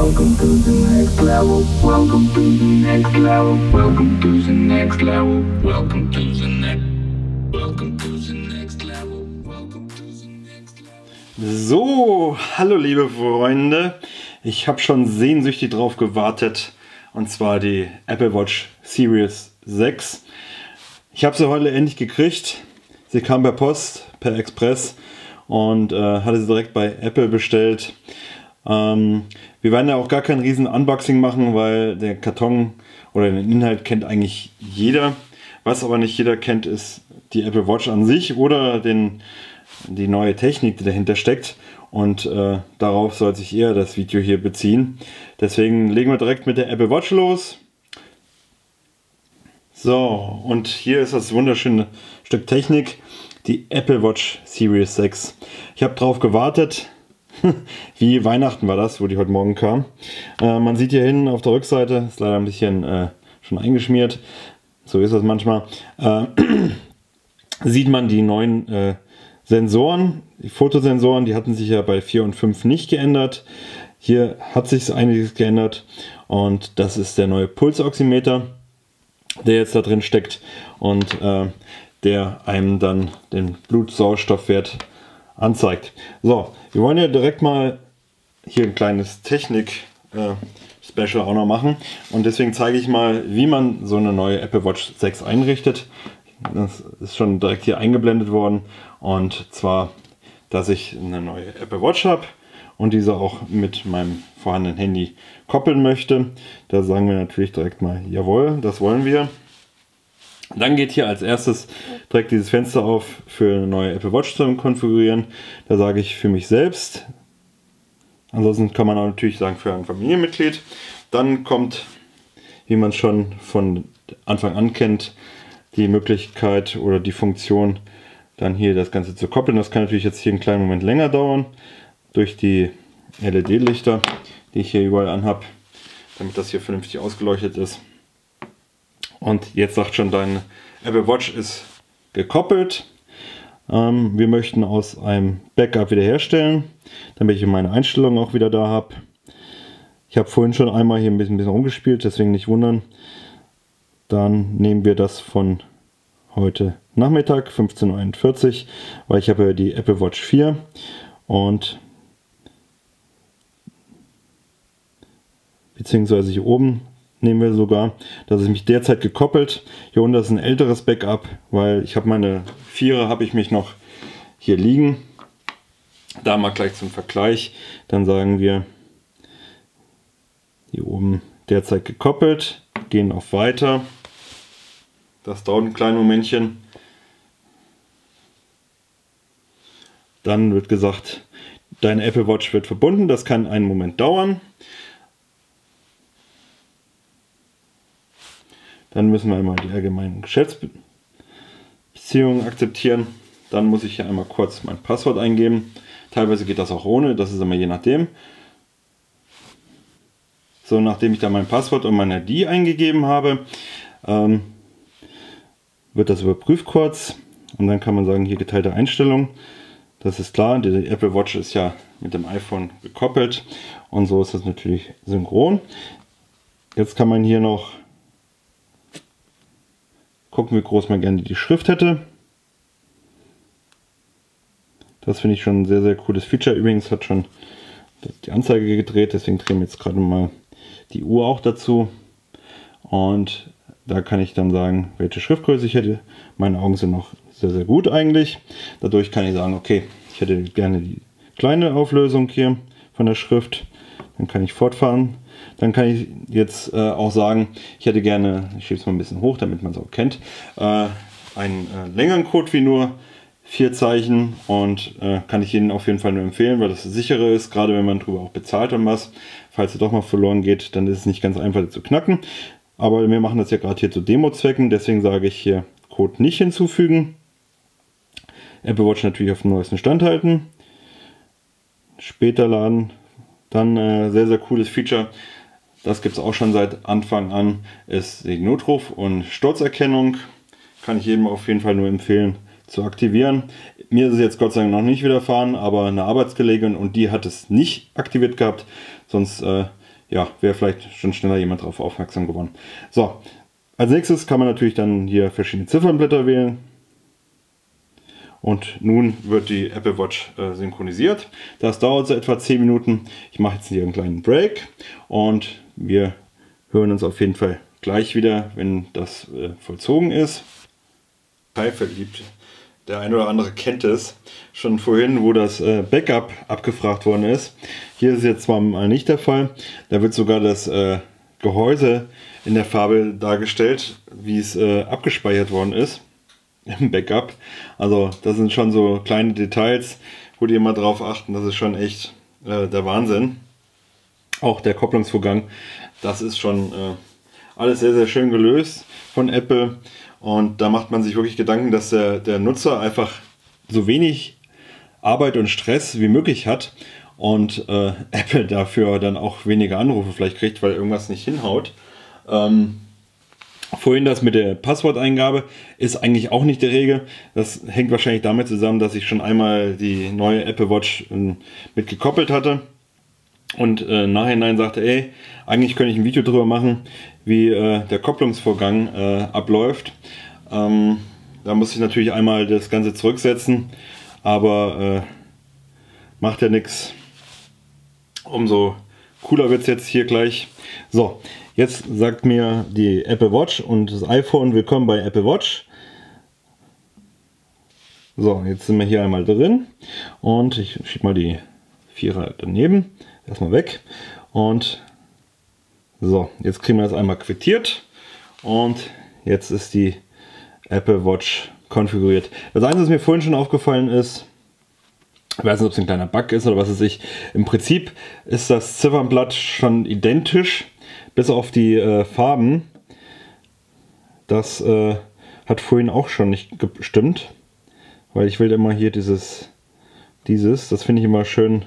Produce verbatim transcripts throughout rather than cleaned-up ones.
Welcome to the next level. Welcome to the next level. Welcome to the next level. Welcome to the next. Welcome to the next level. Welcome to the next level. So, hallo liebe Freunde. Ich habe schon sehnsüchtig drauf gewartet. Und zwar die Apple Watch Series sechs. Ich habe sie heute endlich gekriegt. Sie kam per Post, per Express. Und äh, hatte sie direkt bei Apple bestellt. Ähm, wir werden ja auch gar kein riesen Unboxing machen, weil der Karton oder den Inhalt kennt eigentlich jeder. Was aber nicht jeder kennt, ist die Apple Watch an sich oder den, die neue Technik, die dahinter steckt. Und äh, darauf soll sich eher das Video hier beziehen. Deswegen legen wir direkt mit der Apple Watch los. So, und hier ist das wunderschöne Stück Technik. Die Apple Watch Series sechs. Ich habe drauf gewartet. Wie Weihnachten war das, wo die heute Morgen kam. Äh, man sieht hier hinten auf der Rückseite, ist leider ein bisschen äh, schon eingeschmiert. So ist das manchmal. Äh, sieht man die neuen äh, Sensoren, die Fotosensoren, die hatten sich ja bei vier und fünf nicht geändert. Hier hat sich einiges geändert und das ist der neue Pulsoximeter, der jetzt da drin steckt und äh, der einem dann den Blutsauerstoffwert anzeigt. So, wir wollen ja direkt mal hier ein kleines Technik-Special äh, auch noch machen und deswegen zeige ich mal, wie man so eine neue Apple Watch sechs einrichtet. Das ist schon direkt hier eingeblendet worden und zwar, dass ich eine neue Apple Watch habe und diese auch mit meinem vorhandenen Handy koppeln möchte. Da sagen wir natürlich direkt mal, jawohl, das wollen wir. Dann geht hier als erstes direkt dieses Fenster auf für eine neue Apple Watch zu konfigurieren. Da sage ich für mich selbst. Ansonsten kann man auch natürlich sagen für ein Familienmitglied. Dann kommt, wie man schon von Anfang an kennt, die Möglichkeit oder die Funktion, dann hier das Ganze zu koppeln. Das kann natürlich jetzt hier einen kleinen Moment länger dauern, durch die L E D-Lichter, die ich hier überall anhabe, damit das hier vernünftig ausgeleuchtet ist. Und jetzt sagt schon, deine Apple Watch ist gekoppelt. Ähm, wir möchten aus einem Backup wiederherstellen, damit ich meine Einstellungen auch wieder da habe. Ich habe vorhin schon einmal hier ein bisschen, ein bisschen rumgespielt, deswegen nicht wundern. Dann nehmen wir das von heute Nachmittag, fünfzehn Uhr einundvierzig, weil ich habe ja die Apple Watch vier und beziehungsweise hier oben nehmen wir sogar, dass ich mich derzeit gekoppelt. Hier unten ist ein älteres Backup, weil ich habe meine Vierer habe ich mich noch hier liegen. Da mal gleich zum Vergleich. Dann sagen wir hier oben derzeit gekoppelt, gehen auf Weiter. Das dauert ein kleines Momentchen. Dann wird gesagt, deine Apple Watch wird verbunden. Das kann einen Moment dauern. Dann müssen wir einmal die allgemeinen Geschäftsbeziehungen akzeptieren. Dann muss ich hier einmal kurz mein Passwort eingeben. Teilweise geht das auch ohne, das ist immer je nachdem. So, nachdem ich da mein Passwort und meine I D eingegeben habe, ähm, wird das überprüft kurz. Und dann kann man sagen, hier geteilte Einstellung. Das ist klar, die Apple Watch ist ja mit dem iPhone gekoppelt. Und so ist das natürlich synchron. Jetzt kann man hier noch gucken, wie groß man gerne die Schrift hätte. Das finde ich schon ein sehr, sehr cooles Feature. Übrigens hat schon die Anzeige gedreht, deswegen drehen wir jetzt gerade mal die Uhr auch dazu. Und da kann ich dann sagen, welche Schriftgröße ich hätte. Meine Augen sind noch sehr, sehr gut eigentlich. Dadurch kann ich sagen, okay, ich hätte gerne die kleine Auflösung hier von der Schrift. Dann kann ich fortfahren. Dann kann ich jetzt äh, auch sagen, ich hätte gerne, ich schiebe es mal ein bisschen hoch, damit man es auch kennt, äh, einen äh, längeren Code wie nur vier Zeichen und äh, kann ich Ihnen auf jeden Fall nur empfehlen, weil das sicherer ist, gerade wenn man darüber auch bezahlt und was. Falls es doch mal verloren geht, dann ist es nicht ganz einfach zu knacken. Aber wir machen das ja gerade hier zu Demo-Zwecken, deswegen sage ich hier Code nicht hinzufügen. Apple Watch natürlich auf dem neuesten Stand halten. Später laden. Dann äh, sehr, sehr cooles Feature. Das gibt es auch schon seit Anfang an, ist die Notruf- und Sturzerkennung. Kann ich jedem auf jeden Fall nur empfehlen zu aktivieren. Mir ist es jetzt Gott sei Dank noch nicht widerfahren, aber eine Arbeitskollegin und die hat es nicht aktiviert gehabt. Sonst äh, ja, wäre vielleicht schon schneller jemand darauf aufmerksam geworden. So, als nächstes kann man natürlich dann hier verschiedene Ziffernblätter wählen. Und nun wird die Apple Watch äh, synchronisiert. Das dauert so etwa zehn Minuten. Ich mache jetzt hier einen kleinen Break und wir hören uns auf jeden Fall gleich wieder, wenn das äh, vollzogen ist. Verliebt. Der eine oder andere kennt es schon vorhin, wo das äh, Backup abgefragt worden ist. Hier ist es jetzt zwar mal nicht der Fall. Da wird sogar das äh, Gehäuse in der Farbe dargestellt, wie es äh, abgespeichert worden ist im Backup. Also das sind schon so kleine Details, wo die immer drauf achten. Das ist schon echt äh, der Wahnsinn. Auch der Kopplungsvorgang, das ist schon äh, alles sehr, sehr schön gelöst von Apple. Und da macht man sich wirklich Gedanken, dass der, der Nutzer einfach so wenig Arbeit und Stress wie möglich hat und äh, Apple dafür dann auch weniger Anrufe vielleicht kriegt, weil irgendwas nicht hinhaut. Ähm, vorhin das mit der Passworteingabe ist eigentlich auch nicht die Regel. Das hängt wahrscheinlich damit zusammen, dass ich schon einmal die neue Apple Watch äh, mit gekoppelt hatte und äh, im Nachhinein sagte, ey, eigentlich könnte ich ein Video darüber machen, wie äh, der Kopplungsvorgang äh, abläuft. Ähm, da muss ich natürlich einmal das Ganze zurücksetzen, aber äh, macht ja nichts. Umso cooler wird es jetzt hier gleich. So, jetzt sagt mir die Apple Watch und das iPhone, willkommen bei Apple Watch. So, jetzt sind wir hier einmal drin und ich schiebe mal die Vierer daneben, erstmal weg und so, jetzt kriegen wir das einmal quittiert und jetzt ist die Apple Watch konfiguriert. Das Einzige, was mir vorhin schon aufgefallen ist, ich weiß nicht, ob es ein kleiner Bug ist oder was weiß ich, im Prinzip ist das Ziffernblatt schon identisch, bis auf die äh, Farben. Das äh, hat vorhin auch schon nicht gestimmt, weil ich will immer hier dieses, dieses, das finde ich immer schön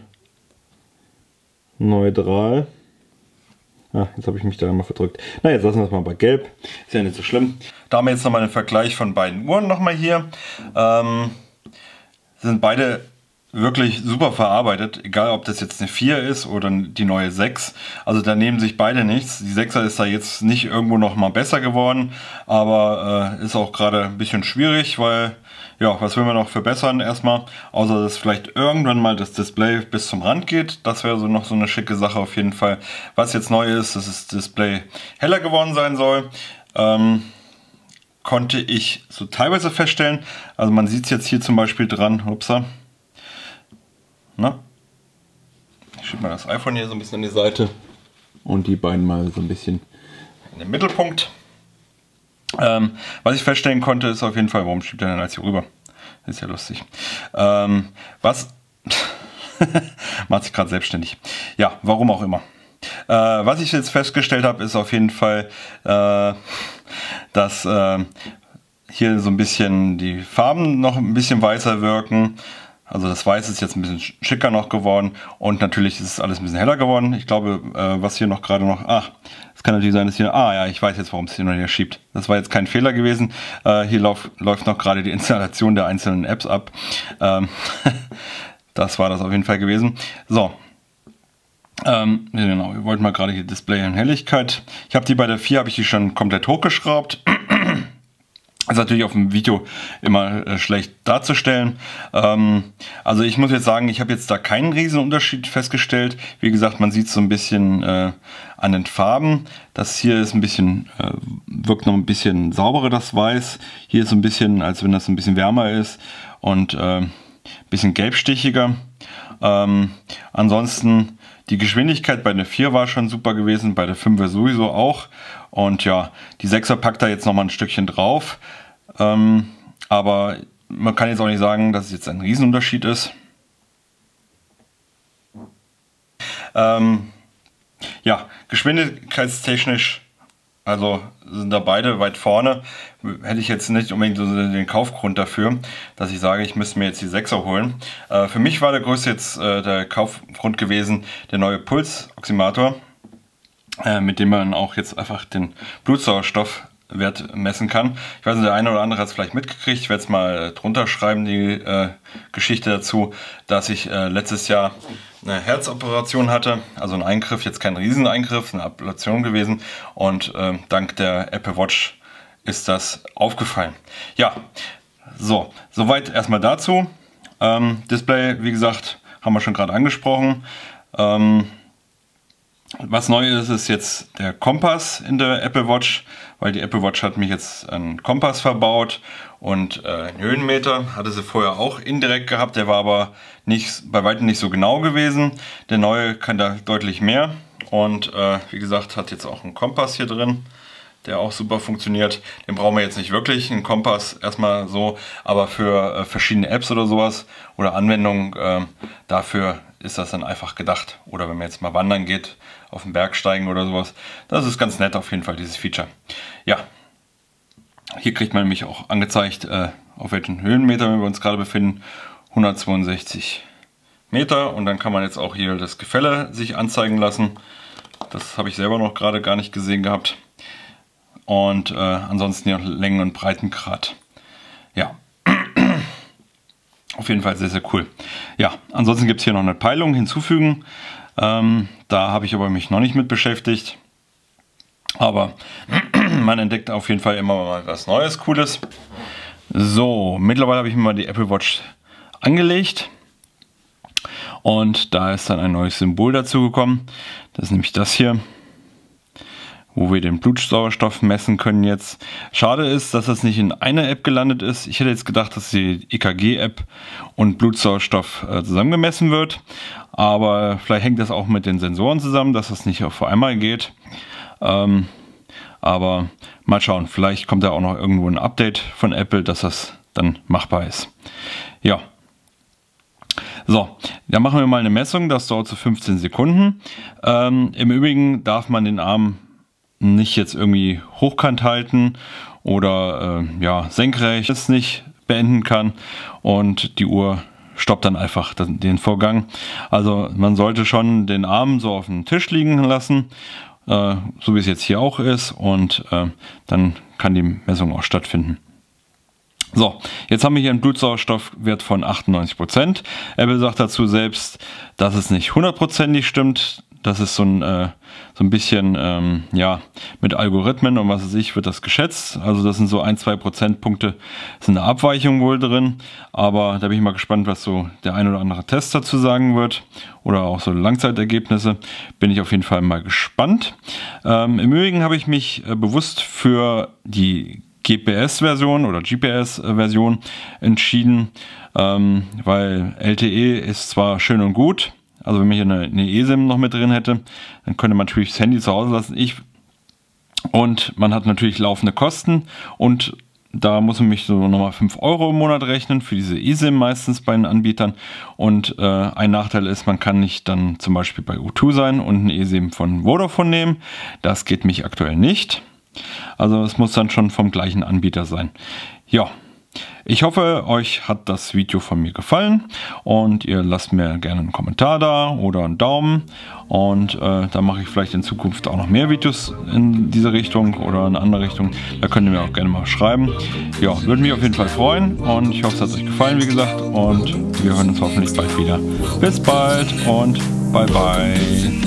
neutral. Ah, jetzt habe ich mich da einmal verdrückt. Na, jetzt lassen wir es mal bei Gelb. Ist ja nicht so schlimm. Da haben wir jetzt nochmal einen Vergleich von beiden Uhren nochmal hier. Ähm, sind beide wirklich super verarbeitet. Egal, ob das jetzt eine vier ist oder die neue sechs. Also da nehmen sich beide nichts. Die sechser ist da jetzt nicht irgendwo nochmal besser geworden. Aber äh, ist auch gerade ein bisschen schwierig, weil... Ja, was will man noch verbessern erstmal? Außer dass vielleicht irgendwann mal das Display bis zum Rand geht. Das wäre so noch so eine schicke Sache auf jeden Fall. Was jetzt neu ist, dass das Display heller geworden sein soll. Ähm, konnte ich so teilweise feststellen. Also man sieht es jetzt hier zum Beispiel dran. Upsa. Na? Ich schiebe mal das iPhone hier so ein bisschen an die Seite. Und die beiden mal so ein bisschen in den Mittelpunkt. Ähm, was ich feststellen konnte, ist auf jeden Fall, warum schiebt er denn als hier rüber? Das ist ja lustig. Ähm, was macht sich gerade selbstständig. Ja, warum auch immer. Äh, was ich jetzt festgestellt habe, ist auf jeden Fall, äh, dass äh, hier so ein bisschen die Farben noch ein bisschen weißer wirken. Also das Weiß ist jetzt ein bisschen schicker noch geworden und natürlich ist es alles ein bisschen heller geworden. Ich glaube, äh, was hier noch gerade noch... Ach, es kann natürlich sein, dass hier... Ah ja, ich weiß jetzt, warum es hier noch hier schiebt. Das war jetzt kein Fehler gewesen. Äh, hier lauf, läuft noch gerade die Installation der einzelnen Apps ab. Ähm, das war das auf jeden Fall gewesen. So. Ähm, genau, wir wollten mal gerade hier Display und Helligkeit. Ich habe die bei der vier, habe ich die schon komplett hochgeschraubt. Das ist natürlich auf dem Video immer äh, schlecht darzustellen. Ähm, also ich muss jetzt sagen, ich habe jetzt da keinen riesen Unterschied festgestellt. Wie gesagt, man sieht es so ein bisschen äh, an den Farben. Das hier ist ein bisschen, äh, wirkt noch ein bisschen sauberer, das Weiß. Hier ist so ein bisschen, als wenn das ein bisschen wärmer ist und äh, ein bisschen gelbstichiger. Ähm, ansonsten die Geschwindigkeit bei der vier war schon super gewesen, bei der fünfer sowieso auch. Und ja, die sechser packt da jetzt noch mal ein Stückchen drauf. Ähm, aber man kann jetzt auch nicht sagen, dass es jetzt ein Riesenunterschied ist. Ähm, ja, geschwindigkeitstechnisch, also sind da beide weit vorne. Hätte ich jetzt nicht unbedingt so den Kaufgrund dafür, dass ich sage, ich müsste mir jetzt die sechser holen. Äh, für mich war der größte jetzt äh, der Kaufgrund gewesen, der neue Pulsoximator, äh, mit dem man auch jetzt einfach den Blutsauerstoff Wert messen kann. Ich weiß nicht, der eine oder andere hat es vielleicht mitgekriegt. Ich werde es mal drunter schreiben, die äh, Geschichte dazu, dass ich äh, letztes Jahr eine Herzoperation hatte, also ein Eingriff, jetzt kein Rieseneingriff, eine Ablation gewesen, und äh, dank der Apple Watch ist das aufgefallen. Ja, so, soweit erstmal dazu. Ähm, Display, wie gesagt, haben wir schon gerade angesprochen. Ähm, Was neu ist, ist jetzt der Kompass in der Apple Watch, weil die Apple Watch hat mich jetzt einen Kompass verbaut und äh, einen Höhenmeter. Hatte sie vorher auch indirekt gehabt, der war aber nicht, bei weitem nicht so genau gewesen. Der neue kann da deutlich mehr und äh, wie gesagt, hat jetzt auch einen Kompass hier drin, der auch super funktioniert. Den brauchen wir jetzt nicht wirklich, einen Kompass erstmal so, aber für äh, verschiedene Apps oder sowas oder Anwendungen, äh, dafür ist das dann einfach gedacht. Oder wenn man jetzt mal wandern geht, auf den Berg steigen oder sowas. Das ist ganz nett auf jeden Fall, dieses Feature. Ja, hier kriegt man nämlich auch angezeigt, äh, auf welchen Höhenmeter wir uns gerade befinden. hundertzweiundsechzig Meter, und dann kann man jetzt auch hier das Gefälle sich anzeigen lassen. Das habe ich selber noch gerade gar nicht gesehen gehabt. Und äh, ansonsten hier Längen- und Breitengrad. Ja. Auf jeden Fall sehr, sehr cool. Ja, ansonsten gibt es hier noch eine Peilung hinzufügen. Ähm, da habe ich aber mich noch nicht mit beschäftigt. Aber man entdeckt auf jeden Fall immer mal was Neues, Cooles. So, mittlerweile habe ich mir mal die Apple Watch angelegt. Und da ist dann ein neues Symbol dazu gekommen. Das ist nämlich das hier, wo wir den Blutsauerstoff messen können jetzt. Schade ist, dass das nicht in einer App gelandet ist. Ich hätte jetzt gedacht, dass die E K G-App und Blutsauerstoff äh, zusammen gemessen wird. Aber vielleicht hängt das auch mit den Sensoren zusammen, dass das nicht auf einmal geht. Ähm, aber mal schauen, vielleicht kommt da auch noch irgendwo ein Update von Apple, dass das dann machbar ist. Ja. So, dann machen wir mal eine Messung. Das dauert so fünfzehn Sekunden. Ähm, im Übrigen darf man den Arm nicht jetzt irgendwie hochkant halten oder äh, ja, senkrecht es nicht beenden kann, und die Uhr stoppt dann einfach den Vorgang. Also man sollte schon den Arm so auf dem Tisch liegen lassen, äh, so wie es jetzt hier auch ist, und äh, dann kann die Messung auch stattfinden. So, jetzt haben wir hier einen Blutsauerstoffwert von achtundneunzig Prozent. Apple sagt dazu selbst, dass es nicht hundertprozentig stimmt. Das ist so ein, äh, so ein bisschen, ähm, ja, mit Algorithmen und was weiß ich, wird das geschätzt. Also das sind so ein, zwei Prozentpunkte, sind eine Abweichung wohl drin. Aber da bin ich mal gespannt, was so der ein oder andere Test dazu sagen wird. Oder auch so Langzeitergebnisse. Bin ich auf jeden Fall mal gespannt. Ähm, im Übrigen habe ich mich äh, bewusst für die G P S-Version oder G P S-Version entschieden, ähm, weil L T E ist zwar schön und gut, also wenn man hier eine, eine eSIM noch mit drin hätte, dann könnte man natürlich das Handy zu Hause lassen. Ich, und man hat natürlich laufende Kosten, und da muss man mich so nochmal fünf Euro im Monat rechnen für diese eSIM meistens bei den Anbietern. Und äh, ein Nachteil ist, man kann nicht dann zum Beispiel bei O zwei sein und eine eSIM von Vodafone nehmen. Das geht mich aktuell nicht. Also es muss dann schon vom gleichen Anbieter sein. Ja, ich hoffe, euch hat das Video von mir gefallen, und ihr lasst mir gerne einen Kommentar da oder einen Daumen, und äh, dann mache ich vielleicht in Zukunft auch noch mehr Videos in diese Richtung oder in eine andere Richtung. Da könnt ihr mir auch gerne mal schreiben. Ja, würde mich auf jeden Fall freuen, und ich hoffe, es hat euch gefallen, wie gesagt, und wir hören uns hoffentlich bald wieder. Bis bald und bye bye.